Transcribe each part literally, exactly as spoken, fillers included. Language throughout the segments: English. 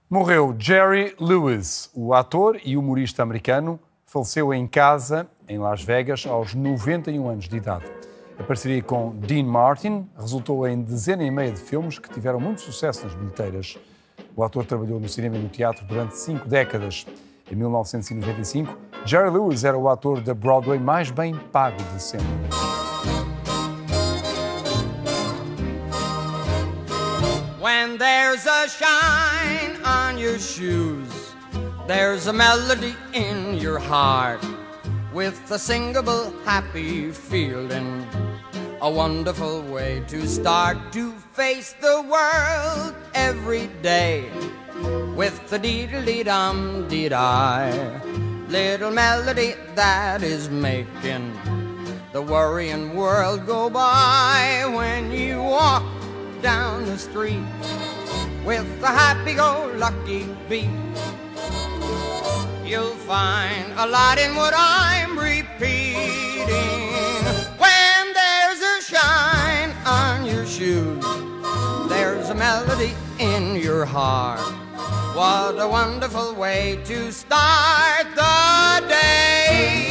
Morreu Jerry Lewis, o ator e humorista americano, faleceu em casa, em Las Vegas, aos noventa e um anos de idade. A parceria com Dean Martin resultou em dezena e meia de filmes que tiveram muito sucesso nas bilheteiras. O ator trabalhou no cinema e no teatro durante cinco décadas. Em mil novecentos e noventa e cinco, Jerry Lewis era o ator da Broadway mais bem pago de sempre. When there's a shine on your shoes, there's a melody in your heart, with a singable happy feeling, a wonderful way to start to face the world every day, with the dee-dee-dum-dee-die, little melody that is making the worrying world go by. When you walk down the street with a happy-go-lucky beat, you'll find a lot in what I'm repeating. When there's a shine on your shoes, there's a melody in your heart. What a wonderful way to start the day.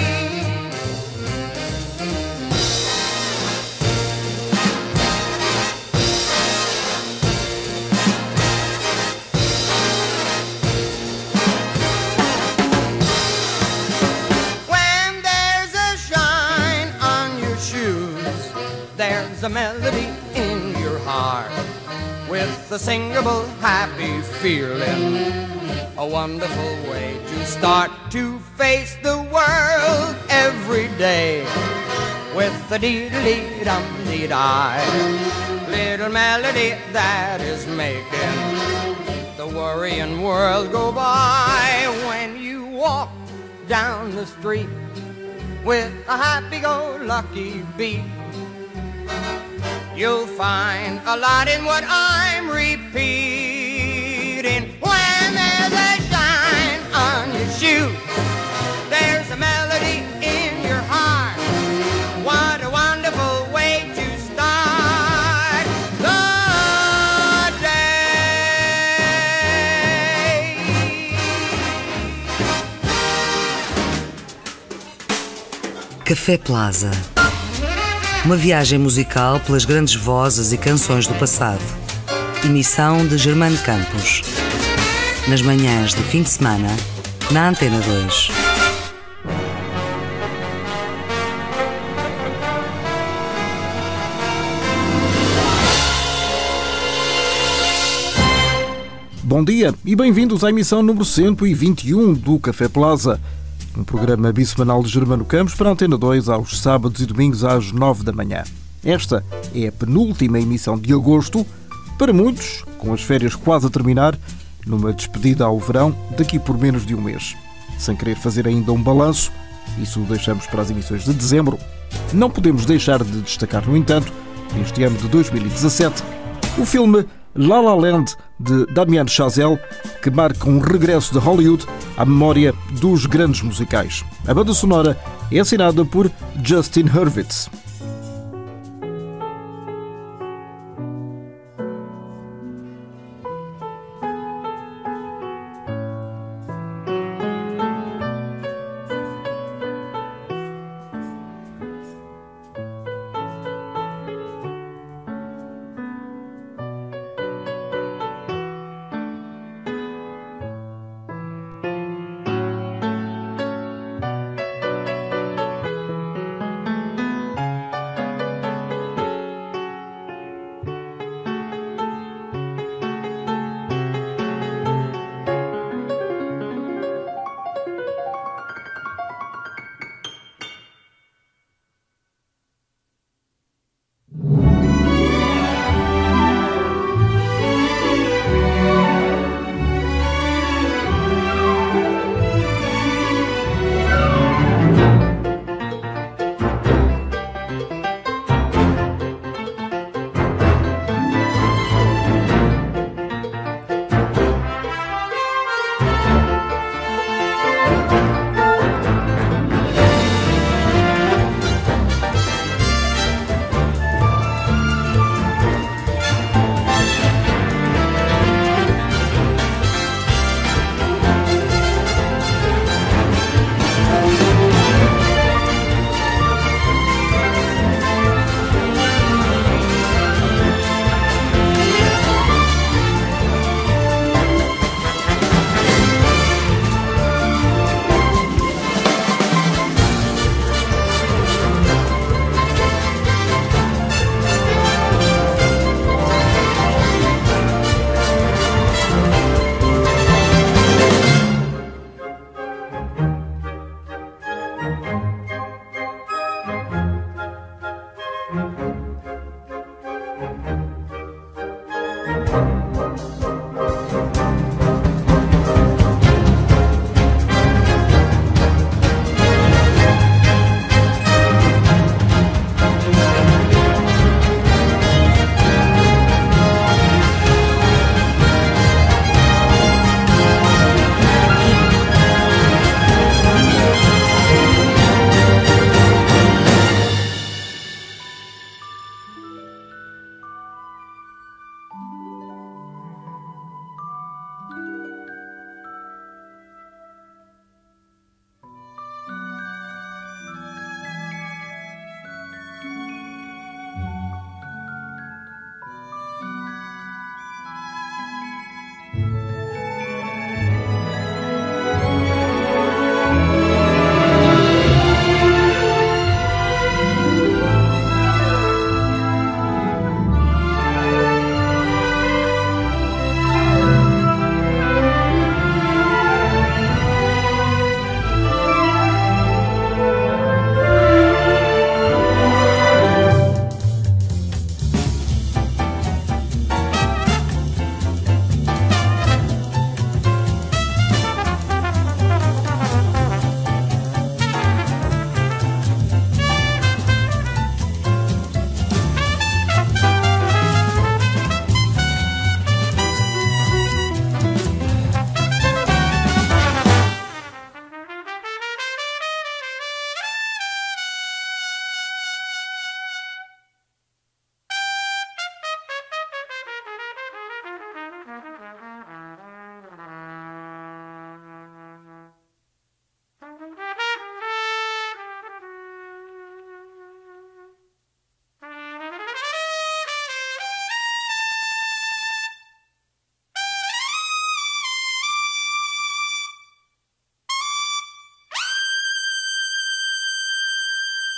There's a melody in your heart, with a singable happy feeling, a wonderful way to start to face the world every day, with a dee-dee-dum-dee-die, little melody that is making the worrying world go by. When you walk down the street with a happy-go-lucky beat, you'll find a lot in what I'm repeating. When there's a shine on your shoe, there's a melody in your heart. What a wonderful way to start the day. Café Plaza. Uma viagem musical pelas grandes vozes e canções do passado. Emissão de Germano Campos. Nas manhãs de fim de semana, na Antena dois. Bom dia e bem-vindos à emissão número cento e vinte e um do Café Plaza. Um programa bissemanal de Germano Campos para a Antena dois aos sábados e domingos às nove da manhã. Esta é a penúltima emissão de agosto, para muitos, com as férias quase a terminar, numa despedida ao verão daqui por menos de um mês. Sem querer fazer ainda um balanço, isso o deixamos para as emissões de dezembro, não podemos deixar de destacar, no entanto, neste ano de dois mil e dezassete, o filme La La Land, de Damien Chazelle, que marca um regresso de Hollywood à memória dos grandes musicais. A banda sonora é assinada por Justin Hurwitz.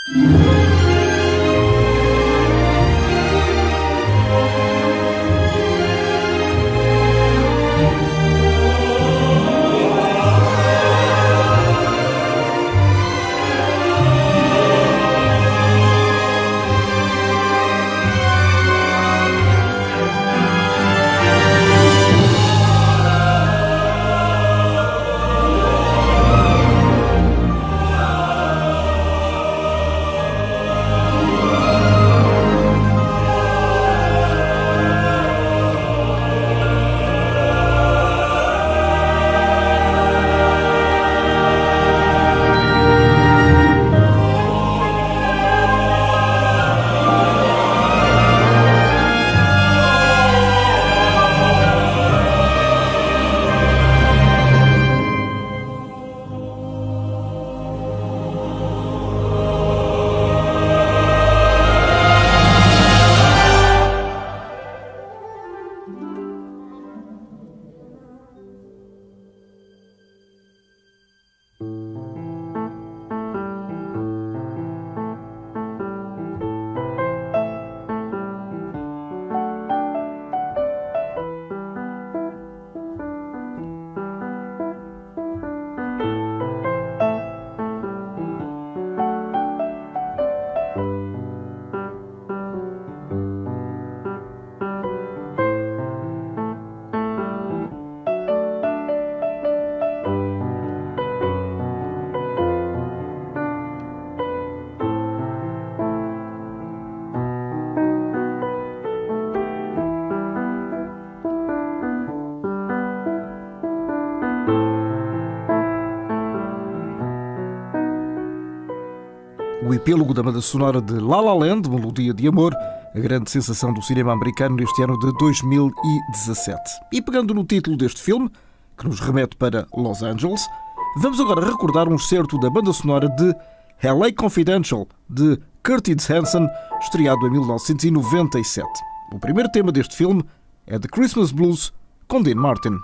O epílogo da banda sonora de La La Land, Melodia de Amor, a grande sensação do cinema americano neste ano de dois mil e dezassete. E pegando no título deste filme, que nos remete para Los Angeles, vamos agora recordar um excerto da banda sonora de L A Confidential, de Curtis Hanson, estreado em mil novecentos e noventa e sete. O primeiro tema deste filme é The Christmas Blues, com Dean Martin.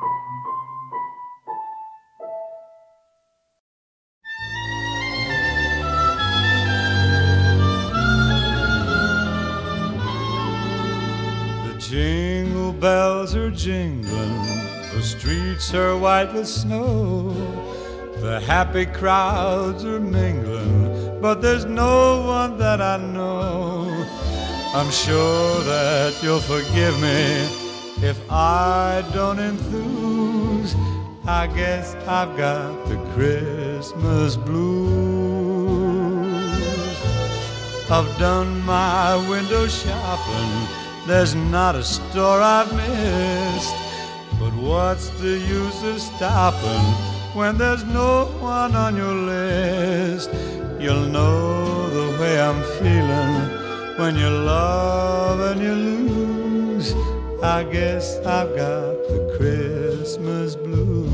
Jingle bells are jingling, the streets are white with snow, the happy crowds are mingling, but there's no one that I know. I'm sure that you'll forgive me if I don't enthuse. I guess I've got the Christmas blues. I've done my window shopping, there's not a store I've missed. But what's the use of stopping when there's no one on your list? You'll know the way I'm feeling when you love and you lose. I guess I've got the Christmas blues.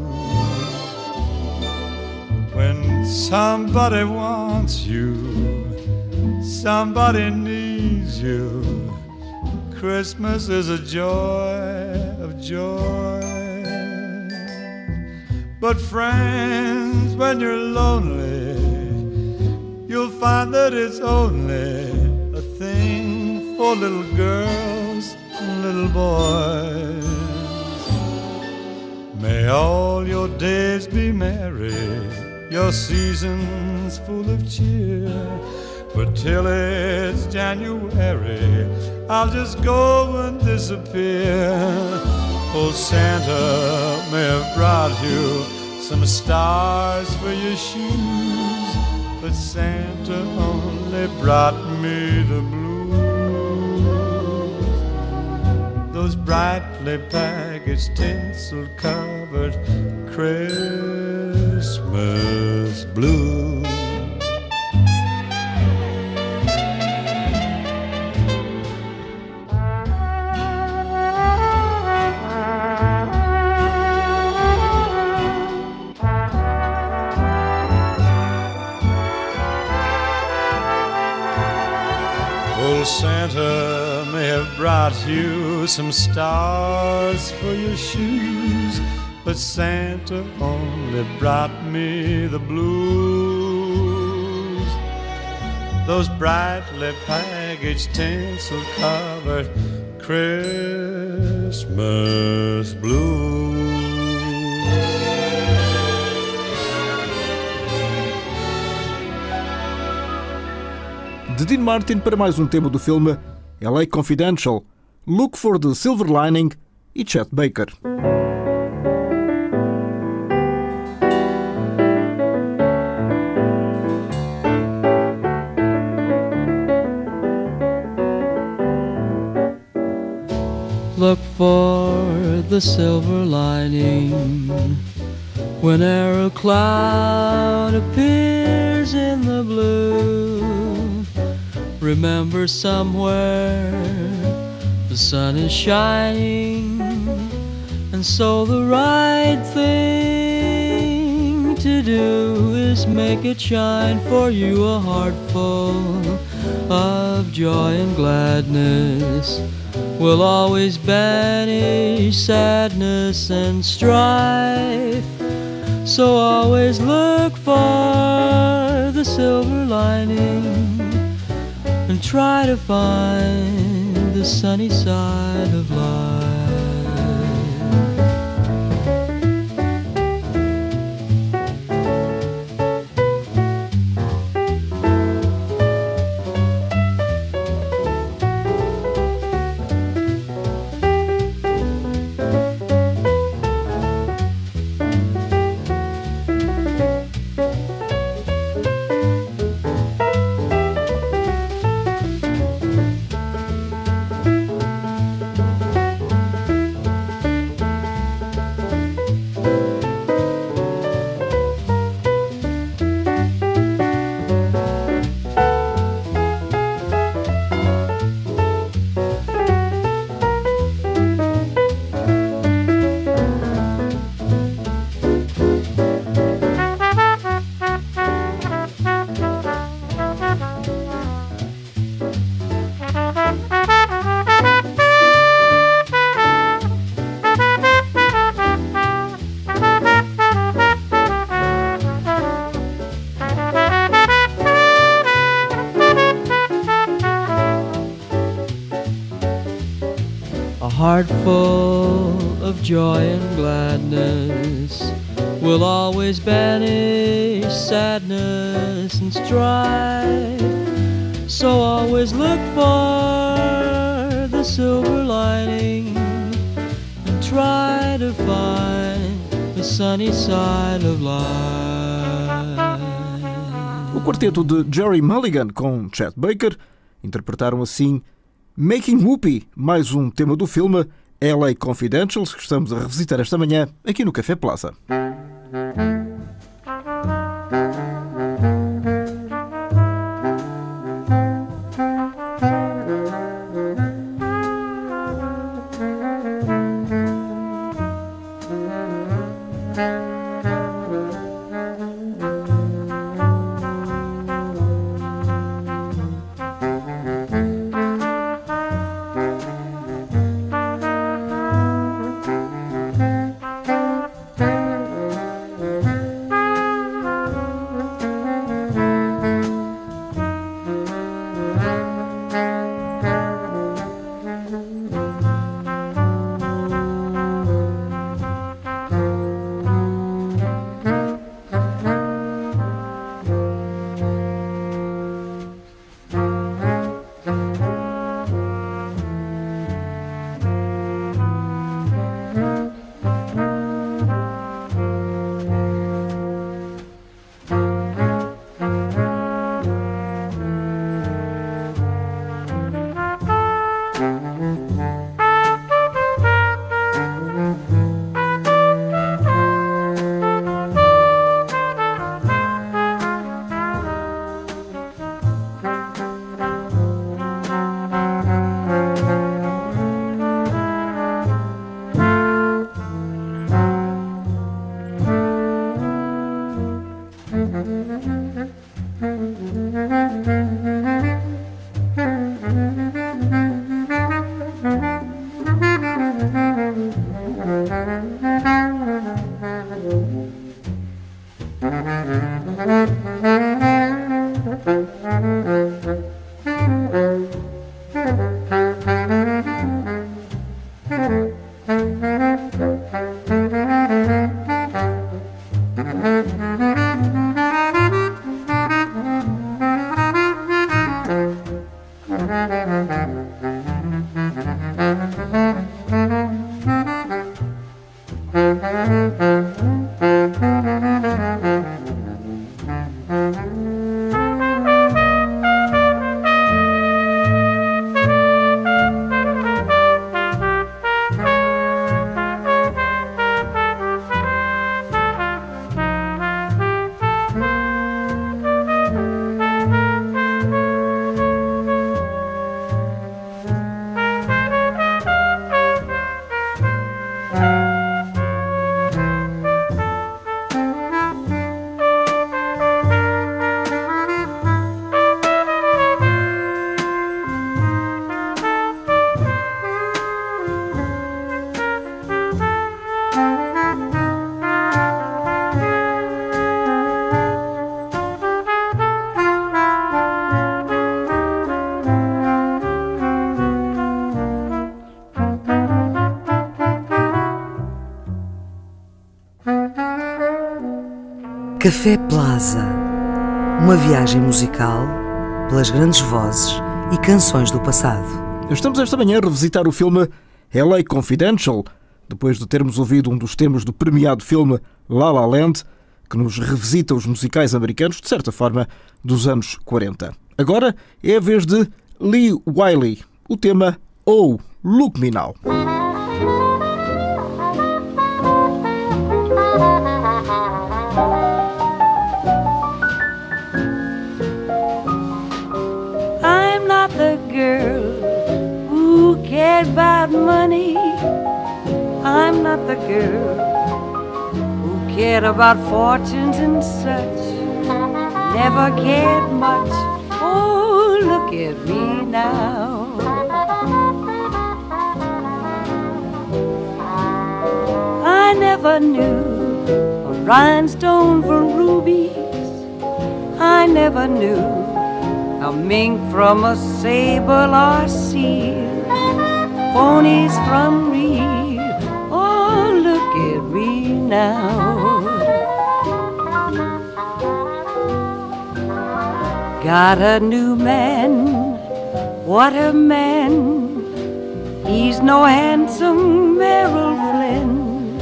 When somebody wants you, somebody needs you, Christmas is a joy of joy. But friends, when you're lonely, you'll find that it's only a thing for little girls and little boys. May all your days be merry, your seasons full of cheer. But till it's January, I'll just go and disappear. Oh, Santa may have brought you some stars for your shoes, but Santa only brought me the blues. Those brightly packaged, tinsel-covered Christmas blues. Old Santa may have brought you some stars for your shoes, but Santa only brought me the blues. those brightly packaged tinsel covered Christmas blues. De Dean Martin para mais um tema do filme L A Confidential, Look for the Silver Lining e Chet Baker. Look for the silver lining whene'er a cloud appears in the blue. Remember somewhere the sun is shining, and so the right thing to do is make it shine for you, a heart full of joy and gladness will always banish sadness and strife. So always look for the silver lining and try to find the sunny side of life. Heart full of joy and gladness will always banish sadness and strife. So always look for the silver lining and try to find the sunny side of life. O quarteto de Gerry Mulligan com Chet Baker interpretaram assim Making Whoopee, mais um tema do filme L A Confidentials, que estamos a revisitar esta manhã aqui no Café Plaza. Café Plaza, uma viagem musical pelas grandes vozes e canções do passado. Estamos esta manhã a revisitar o filme L A Confidential, depois de termos ouvido um dos temas do premiado filme La La Land, que nos revisita os musicais americanos, de certa forma, dos anos quarenta. Agora é a vez de Lee Wiley, o tema Oh, Look Me Now. I'm not the girl who cared about money. I'm not the girl who cared about fortunes and such. Never cared much. Oh, look at me now. I never knew a rhinestone from rubies. I never knew a mink from a sable or seal, ponies from real. Oh, look at me now. Got a new man, what a man. He's no handsome Merrill Flynn.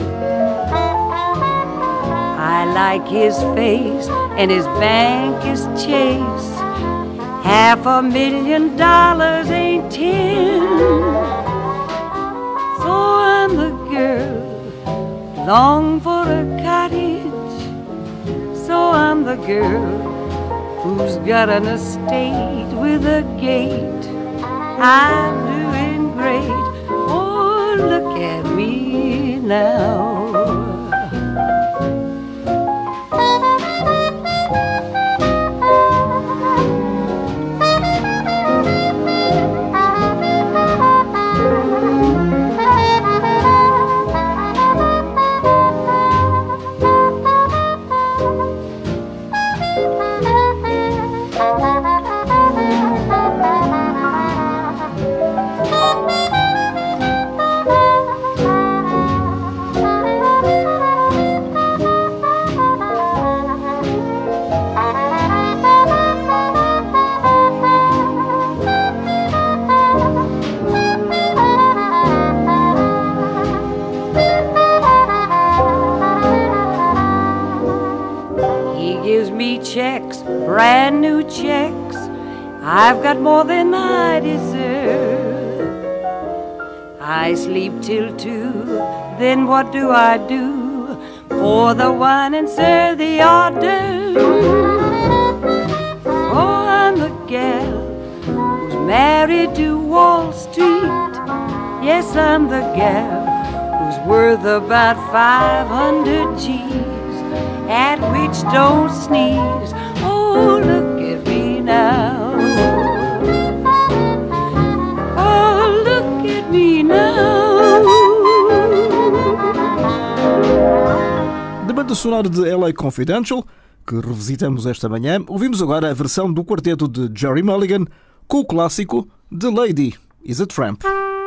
I like his face and his bank is Chase. Half a million dollars ain't ten. So I'm the girl, long for a cottage. So I'm the girl who's got an estate with a gate. I'm doing great. Oh, look at me now. Checks, brand new checks. I've got more than I deserve. I sleep till two, then what do I do? Pour the wine and serve the hors d'oeuvres. Oh, I'm the gal who's married to Wall Street. Yes, I'm the gal who's worth about five hundred G's. At which don't sneeze. Oh, look at me now. Oh, look at me now. Da banda sonora de L A Confidential, que revisitamos esta manhã. Ouvimos agora a versão do quarteto de Gerry Mulligan com o clássico The Lady is a Tramp.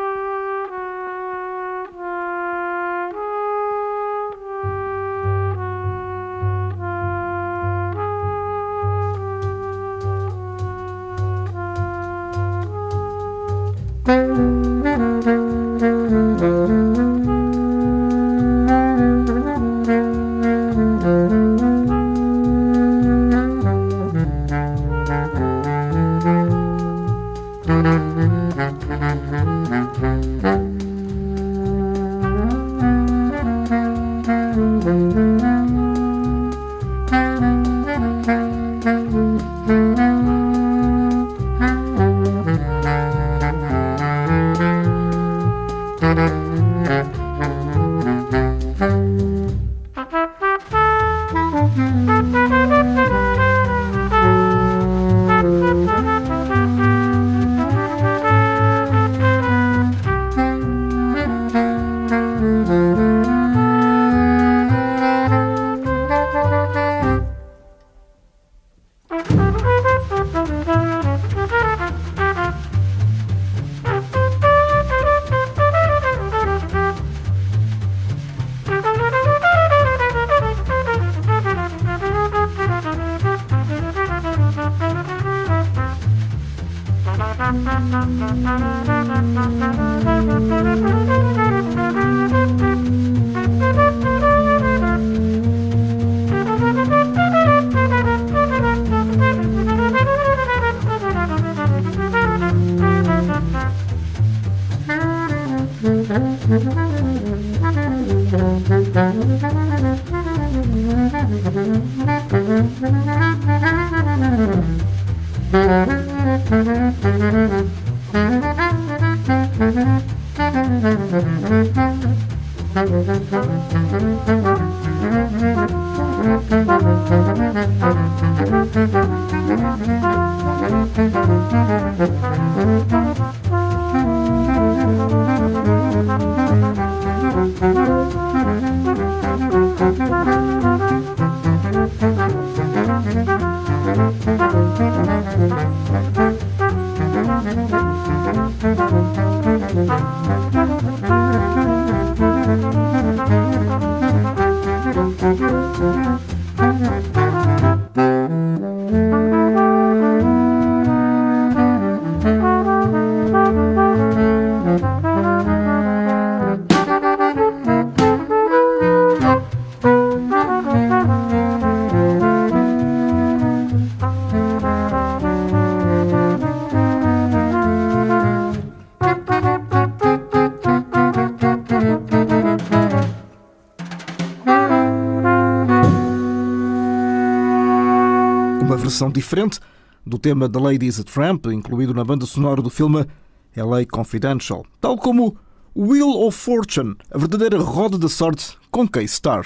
Versão diferente do tema The Lady is a Tramp, incluído na banda sonora do filme L A Confidential, tal como Wheel of Fortune, a verdadeira roda da sorte com K-Star.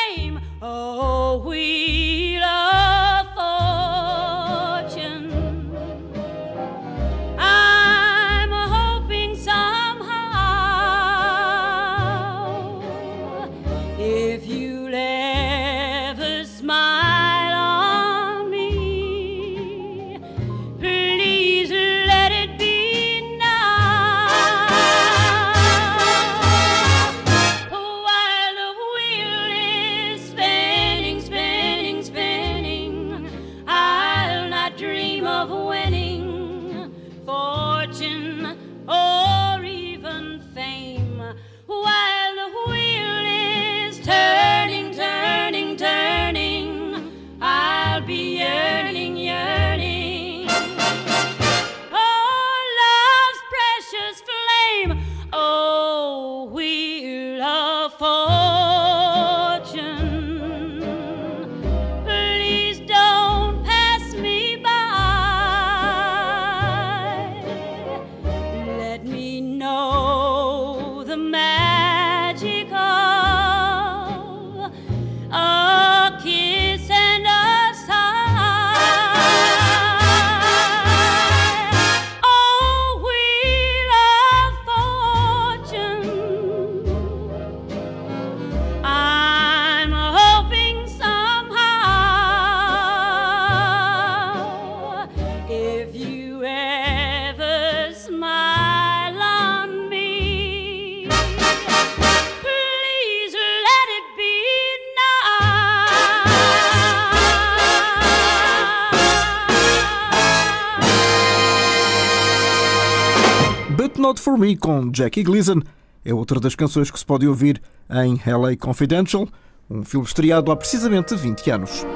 Oh, wheel of fortune. Not For Me, com Jackie Gleason, é outra das canções que se pode ouvir em L A Confidential, um filme estreado há precisamente vinte anos.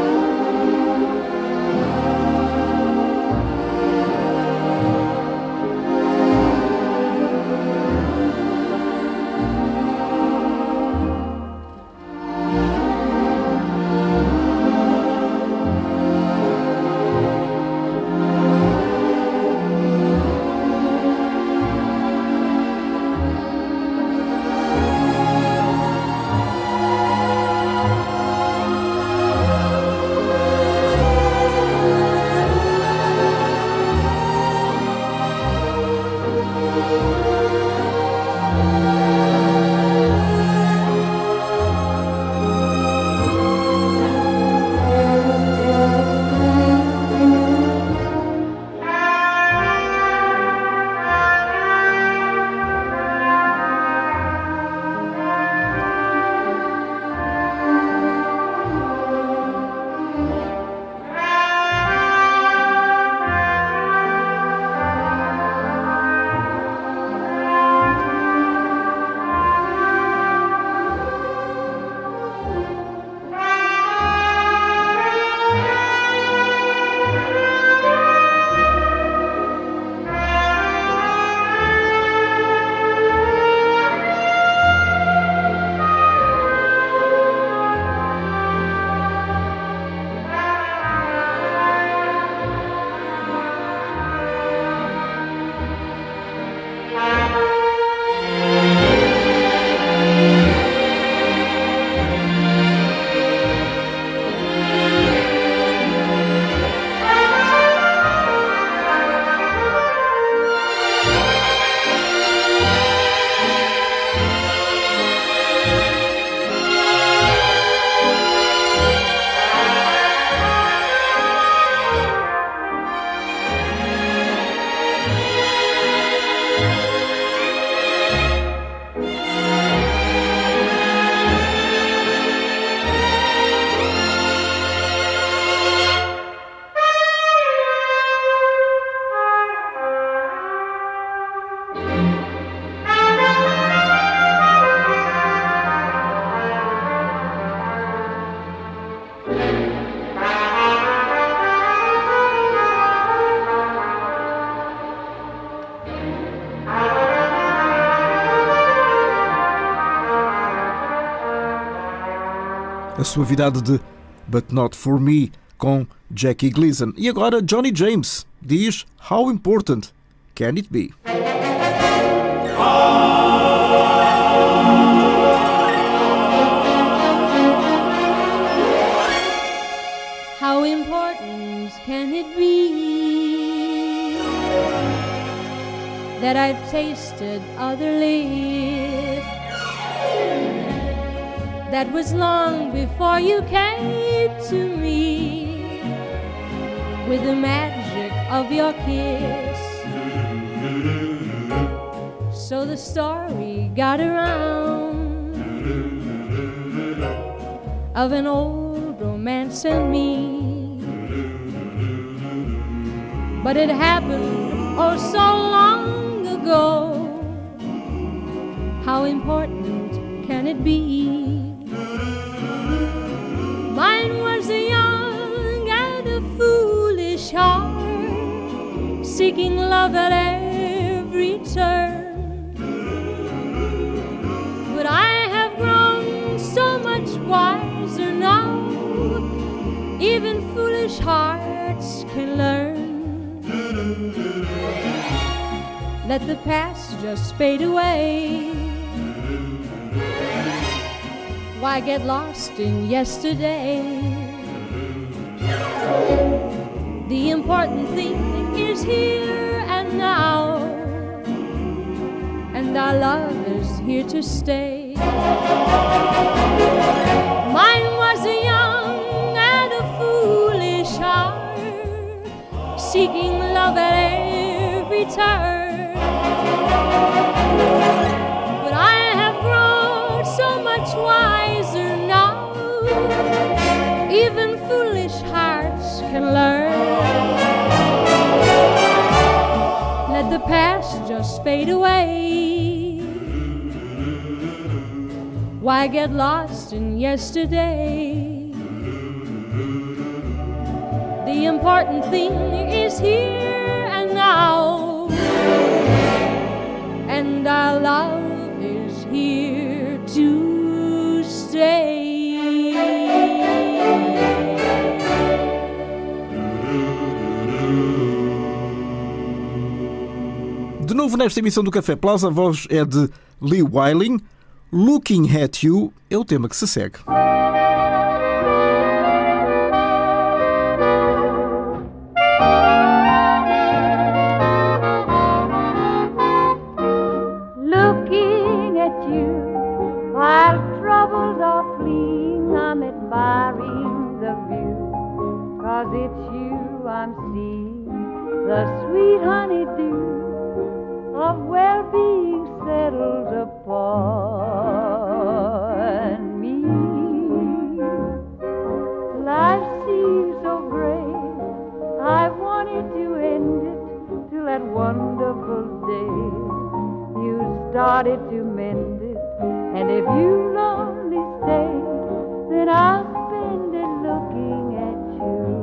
A suavidade de But Not For Me, com Jackie Gleason. E agora Johnny James diz How Important Can It Be? How important can it be that I've tasted other lips? That was long before you came to me with the magic of your kiss. So the story got around of an old romance and me, but it happened oh so long ago. How important can it be? Mine was a young and a foolish heart, seeking love at every turn. But I have grown so much wiser now, even foolish hearts can learn. Let the past just fade away. Why get lost in yesterday? The important thing is here and now, and our love is here to stay. Mine was a young and a foolish heart, seeking love at every turn. But I have grown so much wiser now, even foolish hearts can learn. Let the the past just fade away? Why get lost in yesterday? The important thing is here and now, and our love is here to stay. De novo nesta emissão do Café Plaza, a voz é de Lee Weiling. Looking at You é o tema que se segue. Looking at you while troubles are fleeing, I'm admiring the view, 'cause it's you I'm seeing, the sweet honeydew of well-being settles upon me. Life seems so great, I wanted to end it till that wonderful day you started to mend it, and if you only stay, then I'll spend it looking at you.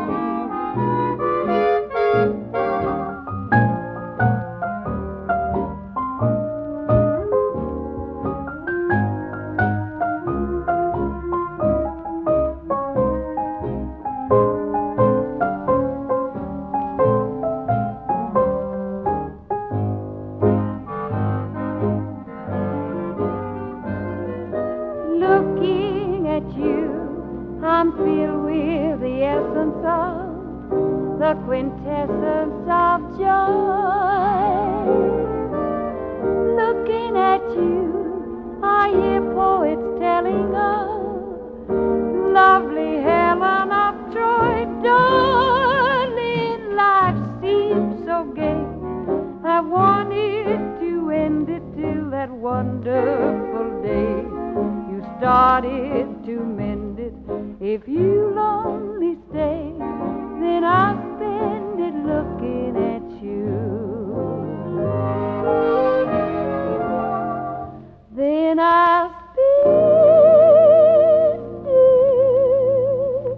Looking at you, I'm filled with the essence of, the quintessence of joy. Looking at you, I hear poets telling of lovely Helen of Troy. Darling, life seems so gay, I wanted to end it till that wonderful day you started to mend it. If you'll only stay, then I'll spend it looking at you. Then I'll spend it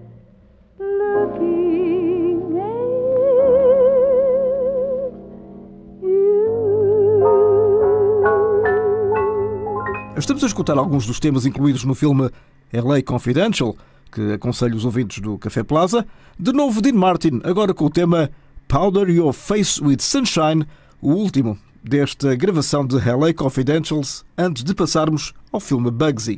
looking at you. Estamos a escutar alguns dos temas incluídos no filme L A Confidential, que aconselho os ouvintes do Café Plaza. De novo, Dean Martin, agora com o tema Powder Your Face with Sunshine, o último desta gravação de L A Confidentials, antes de passarmos ao filme Bugsy.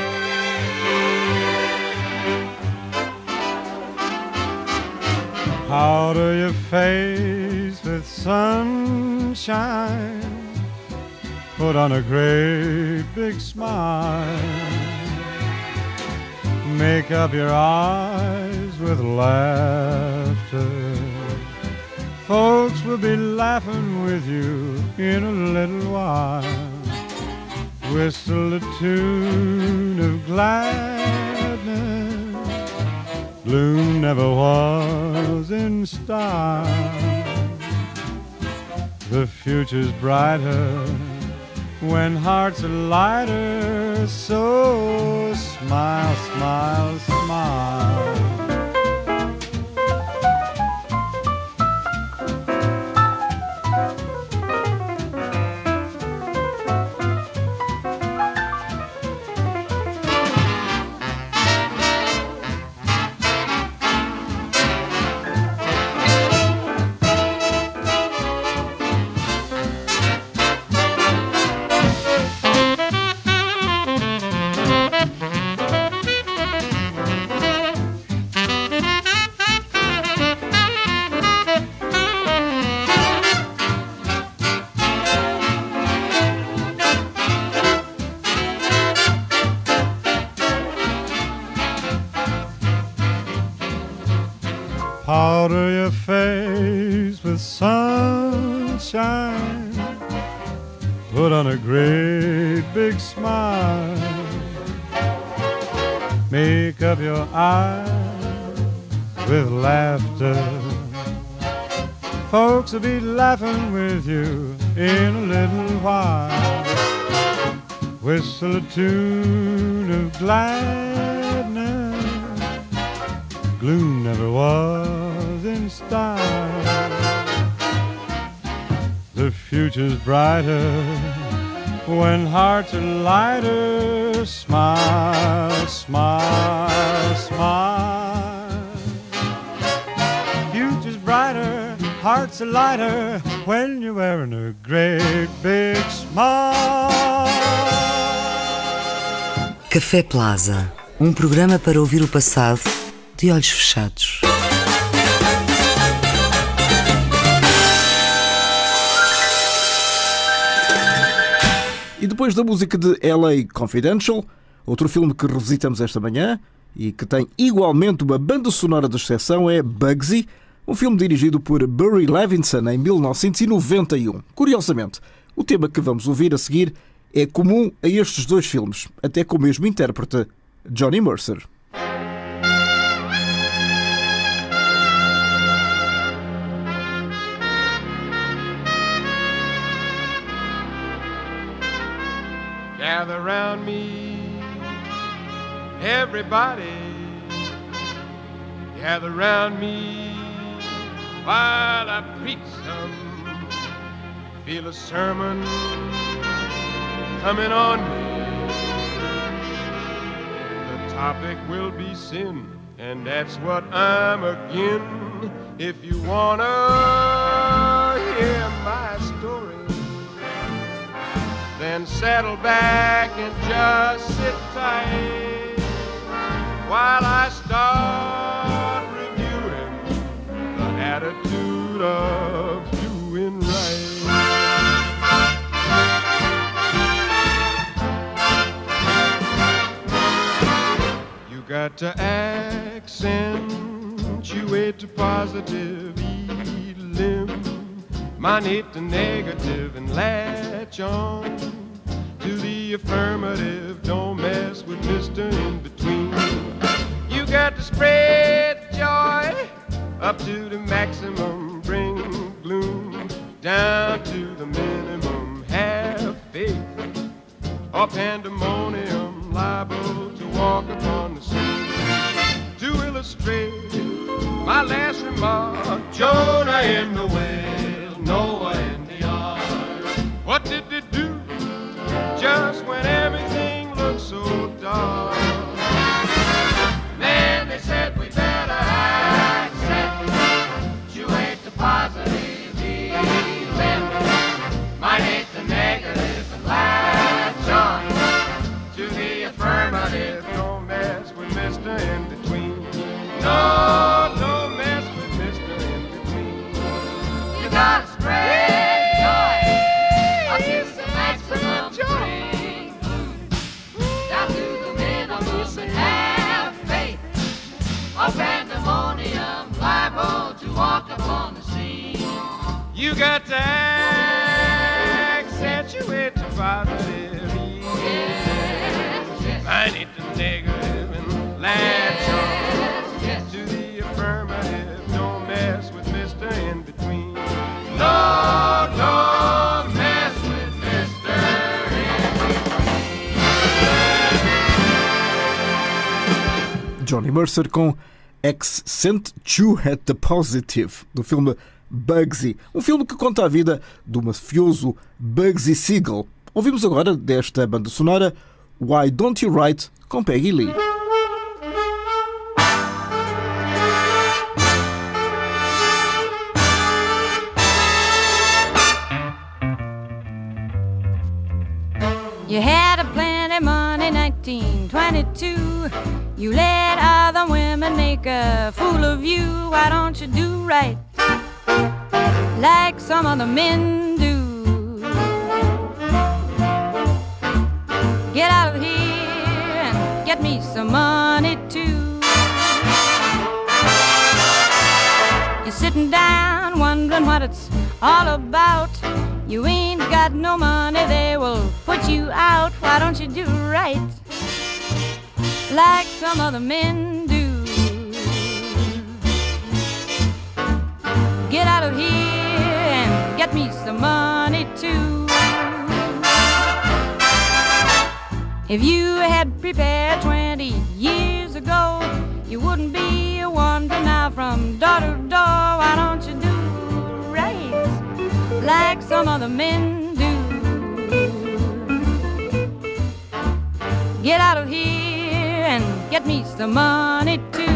Powder your face with sunshine, put on a great big smile, make up your eyes with laughter. Folks will be laughing with you in a little while. Whistle a tune of gladness, gloom never was in style. The future's brighter when hearts are lighter, so smile, smile, smile. Powder your face with sunshine, put on a great big smile, make up your eyes with laughter. folks will be laughing with you in a little while. Whistle a tune of gladness, gloom never was in style. The future's brighter when hearts are lighter. Smile, smile, smile. Future's brighter, hearts are lighter when you're wearing a great big smile. Café Plaza, um programa para ouvir o passado de olhos fechados. E depois da música de L A Confidential, outro filme que revisitamos esta manhã e que tem igualmente uma banda sonora de exceção é Bugsy, um filme dirigido por Barry Levinson em mil novecentos e noventa e um. Curiosamente, o tema que vamos ouvir a seguir é comum a estes dois filmes, até com o mesmo intérprete, Johnny Mercer. Gather round me, everybody. Gather round me while I preach some. Feel a sermon coming on me. The topic will be sin, and that's what I'm again. If you wanna hear my story, then settle back and just sit tight while I start reviewing the attitude of doing right. You got to accentuate the positive, eliminate the negative, and latch on to the affirmative. Don't mess with Mister In-Between. You got to spread joy up to the maximum, bring gloom down to the minimum. Have faith or pandemonium, liable to walk upon the scene. To illustrate my last remark, Jonah in the whale, Noah in the ark. What did they do just when everything looked so dark? Then they said we better accentuate the positive, eliminate the negative, and latch on to the affirmative. Don't mess with Mister In-Between. No, don't mess with Mister In-Between. You gotta spread joy up to the maximum, bring down to the minimum, and have faith or pandemonium, liable to walk upon the scene. You got to accentuate the positive, yes, yes. I need the negative and latch on to the affirmative. Don't mess with Mister In-Between. No, don't mess with Mister In-Between. Johnny Mercer com Accentuate the Positive, do filme Bugsy, um filme que conta a vida do mafioso Bugsy Siegel. Ouvimos agora desta banda sonora Why Don't You Write com Peggy Lee. You had a plenty money, nineteen twenty-two. You let other women make a fool of you. Why don't you do right like some other men do? Get out of here and get me some money too. You're sitting down wondering what it's all about. You ain't got no money, they will put you out. Why don't you do right like some other men do? Get out of here If you had prepared twenty years ago, you wouldn't be a wandering now from door to door. Why don't you do right like some other men do? Get out of here and get me some money too.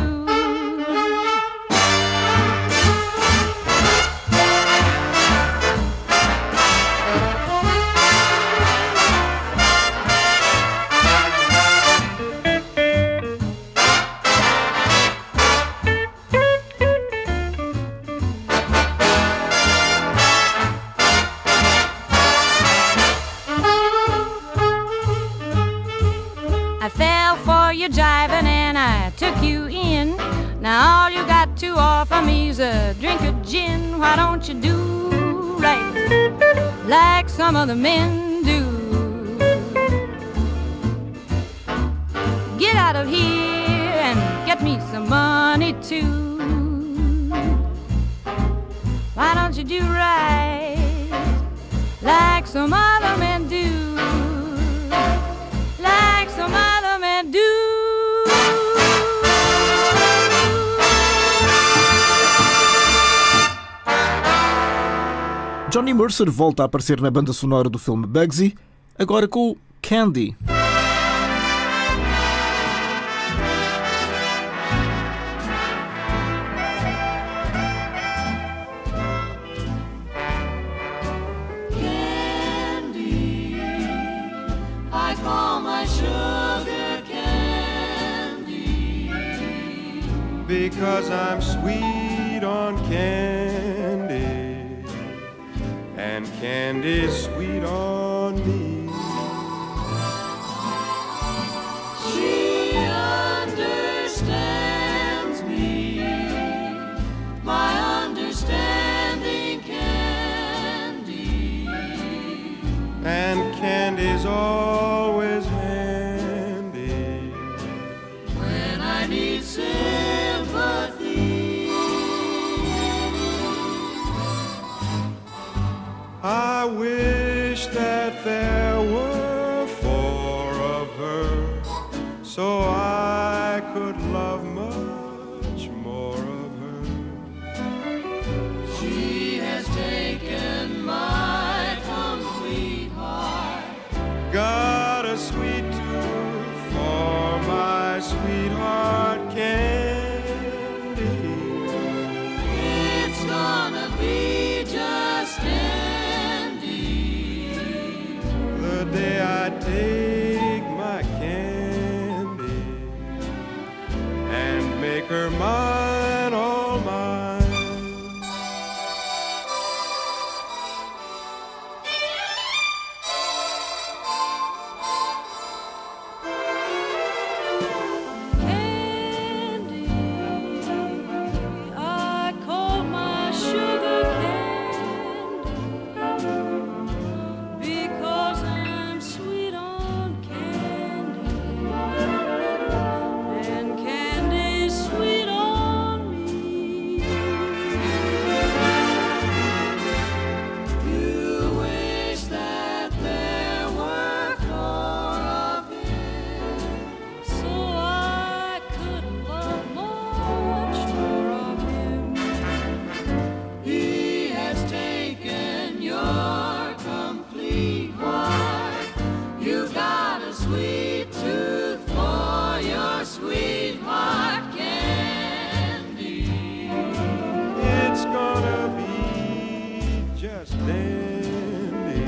Jiving and I took you in. Now all you got to offer me's a drink of gin. Why don't you do right like some other men do? Get out of here and get me some money too. Why don't you do right like some other men do? Like some other men do. Johnny Mercer volta a aparecer na banda sonora do filme Bugsy, agora com o Candy. Candy, I call my sugar candy, because I'm sweet on candy. And candy's sweet on me. She understands me, my understanding candy. And candy's always handy when I need sympathy. I wish that there were four of her, so I could love much more of her. She has taken my complete heart, got a sweet tooth for my sweetheart candy. It's gonna be just the day I take my candy and make her mine, all mine. candy. I call my sugar candy, because I'm sweet on candy, and candy's sweet on me. You wish that there were four of him, so I could love much more of him. He has taken your complete heart. You got a sweet tooth for your sweetheart candy. It's gonna be just dandy.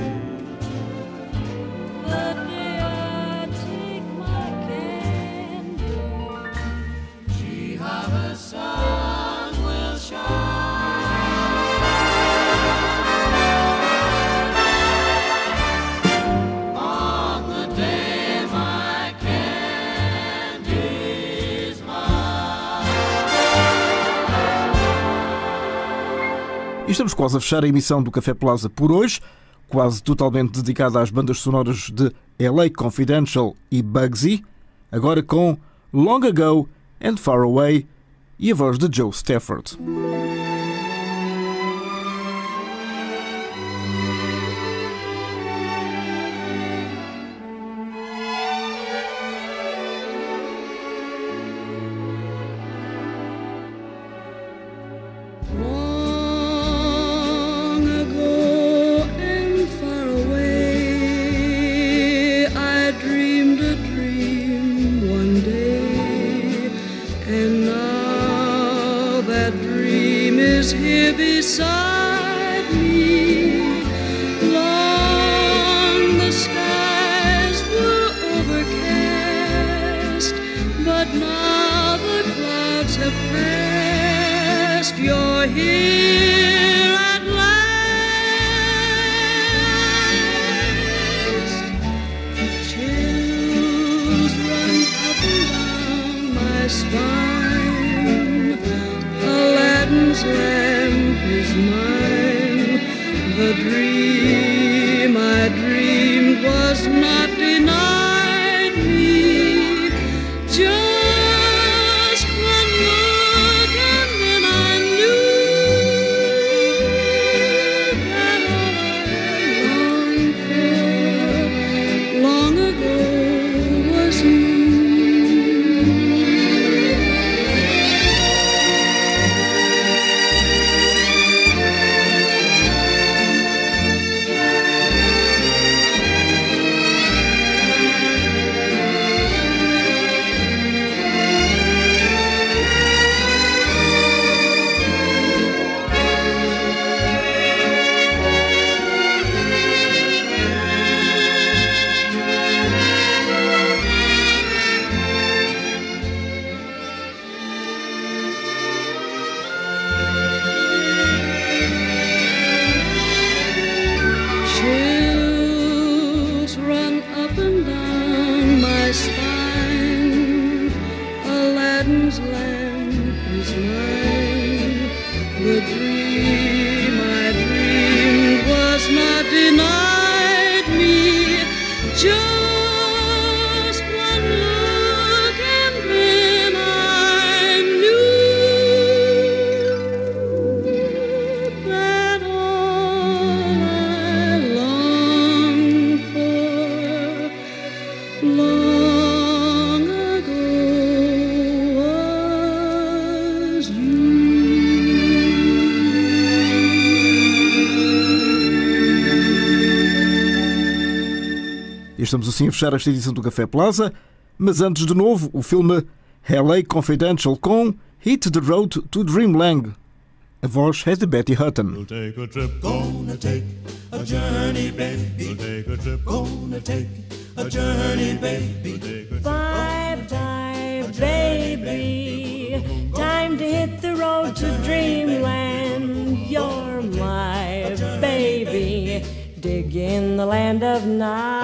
The day I take my candy, gee, how the sun will shine on the day my candy's mine. E estamos quase a fechar a emissão do Café Plaza por hoje, quase totalmente dedicada às bandas sonoras de L A Confidential e Bugsy, agora com Long Ago and Far Away e a voz de Joe Stafford. my dream is here beside me. Long the skies were overcast, but now the clouds have passed. You're here at last. Chills run up and down my spine. Aladdin's lamp is mine. The dream I dreamed was not denied me. Just one look and then I knew that all I longed for long ago was you. Chills run up and down my spine. Aladdin's lamp is mine. The dream I dreamed was not denied me. Just one look and then I knew that all I longed for long ago was you. E estamos assim a fechar esta edição do Café Plaza, mas antes de novo o filme L A Confidential com Hit the Road to Dreamland. A voz é de Betty Hutton. We'll take a trip, gonna take a journey, baby. We'll take a trip, gonna take a journey, baby. Bye bye, baby. Time to hit the road to dreamland. You're my baby. Dig in the land of nod.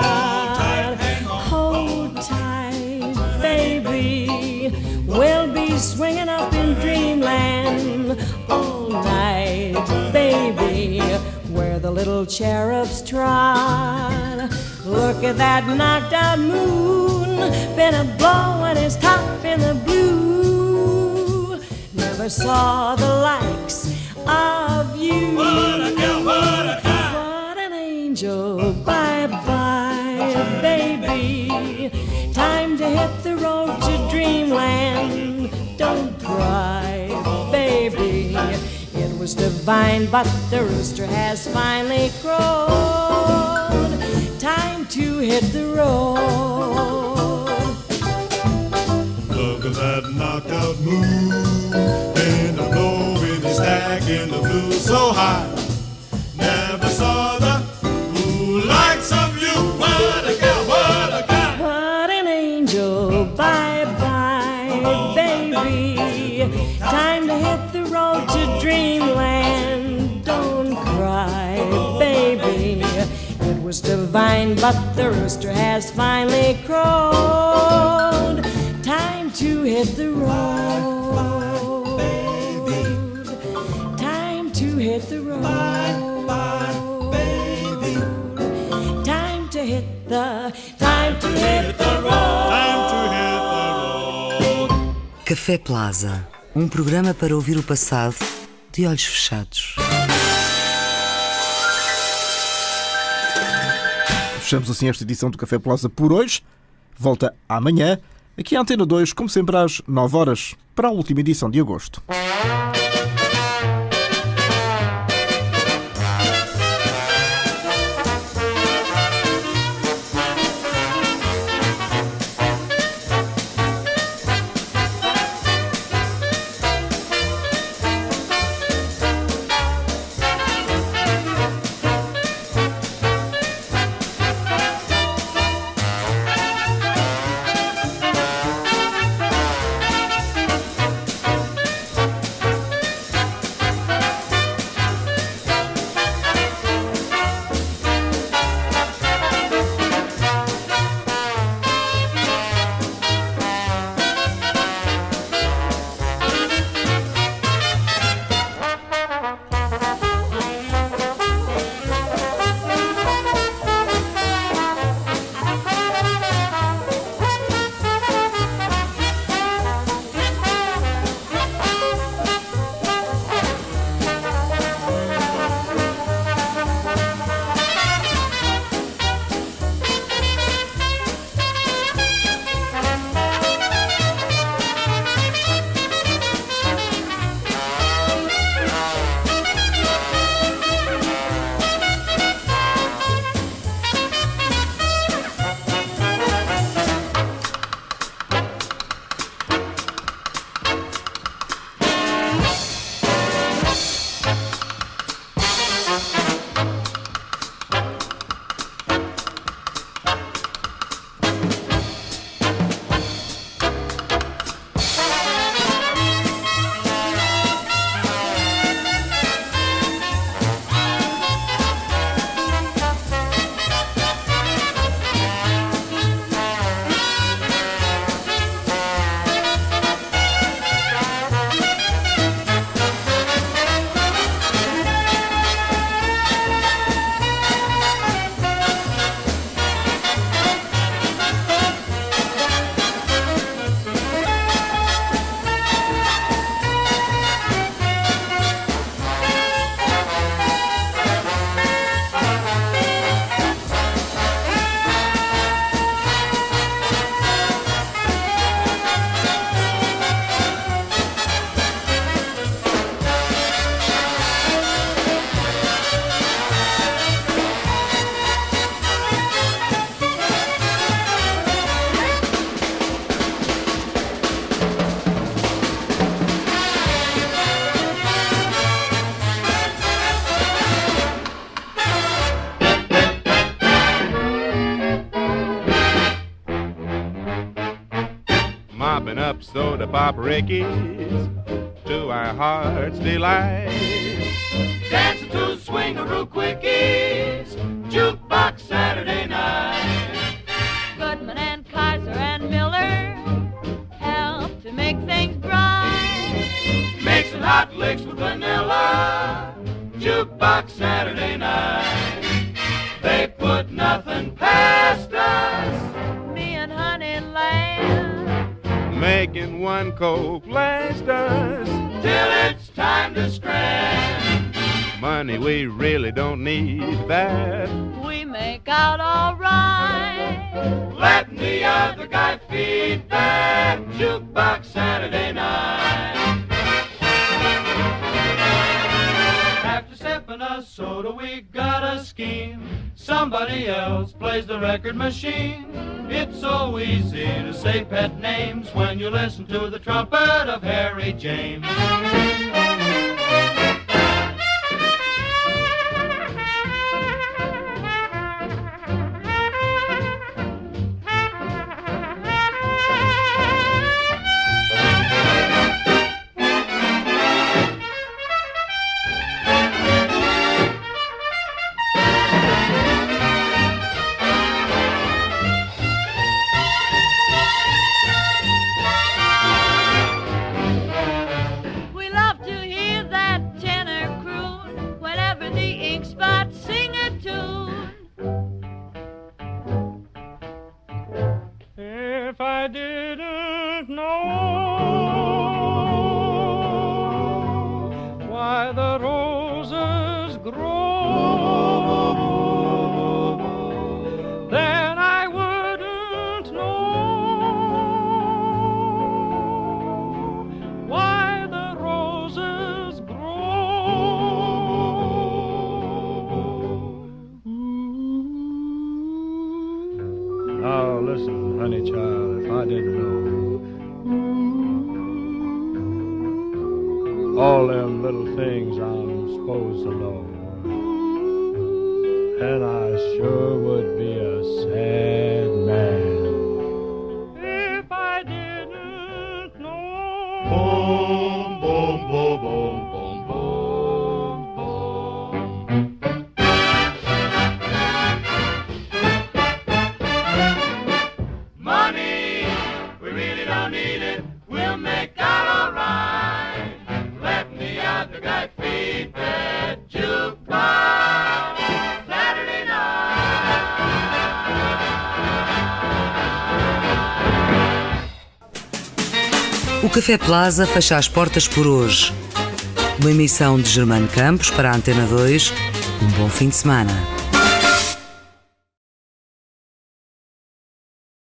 Hold tight, baby. We'll be swinging up in dreamland all night, baby. Where the little cherubs trot. Look at that knocked out moon. Been a blowing his top in the blue. Never saw the likes of you. What a girl, what a guy. What an angel. Bye bye, baby. Time to hit the road to dreamland. Don't cry, baby. It was divine, but the rooster has finally crowed. Time to hit the road. Look at that knocked out moon. And the blowing is stacking the blue so high. Never saw the who likes of you. What a girl, what a guy. What an angel. Bye bye, baby. Time to hit the road to dreamland. Don't cry, baby. It was divine, but the rooster has finally crowed. Time to hit the road. Time to hit the road. Time to hit the, time to hit the road. Time to hit the road. Café Plaza, um programa para ouvir o passado de olhos fechados. Fechamos assim esta edição do Café Plaza por hoje. Volta amanhã, aqui à Antena dois, como sempre às nove horas, para a última edição de agosto. bebop rickeys to our heart's delight. Dancing to swingaroo quickies, jukebox Saturday night. Goodman and Kaiser and Miller help to make things bright. Mixing hot licks with vanilla, jukebox Saturday night. They put nothing past us, me and Honeyland, making one coke last us till it's time to strand. Money, we really don't need that. We make out all right, letting the other guy feed that jukebox Saturday night. After sipping a soda, we got a scheme. Somebody else plays the record machine. It's so easy to say pet names when you listen to the trumpet of Harry James. If I didn't know why the roses grow, then I wouldn't know why the roses grow. Now listen, honey child, if I didn't know all them little things I'm supposed to know, and I sure would be a sad man if I didn't know. Boom, boom, boom, boom, boom, boom, boom. Money, we really don't need it. We'll make out all right. Letting the other guy feed that jukebox Saturday night. O Café Plaza fecha as portas por hoje. Uma emissão de Germano Campos para a Antena dois. Um bom fim de semana.